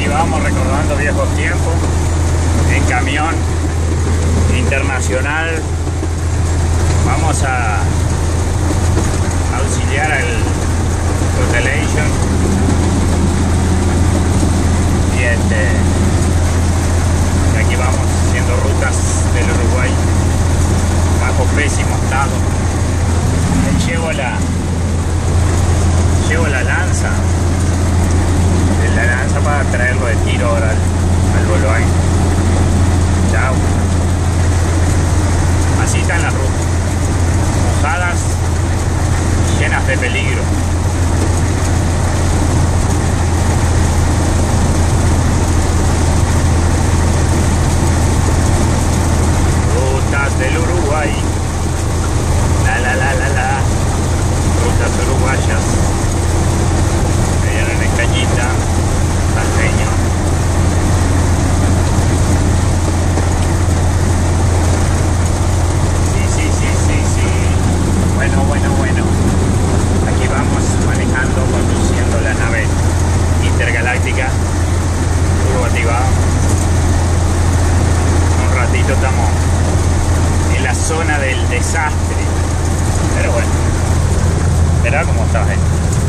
vamos recordando viejos tiempos en camión internacional. Vamos a auxiliar al Constellation y aquí vamos haciendo rutas del Uruguay bajo pésimo estado. Llevo la lanza para traerlo de tiro ahora al Boloain. Chao. Así están las rutas, mojadas, llenas de peligro. Rutas del Uruguay, la, rutas uruguayas, me dieron en cañita, salteño. Bueno, aquí vamos manejando, conduciendo la nave intergaláctica Turbo-activado. Un ratito estamos en la zona del desastre, pero bueno, verá cómo está,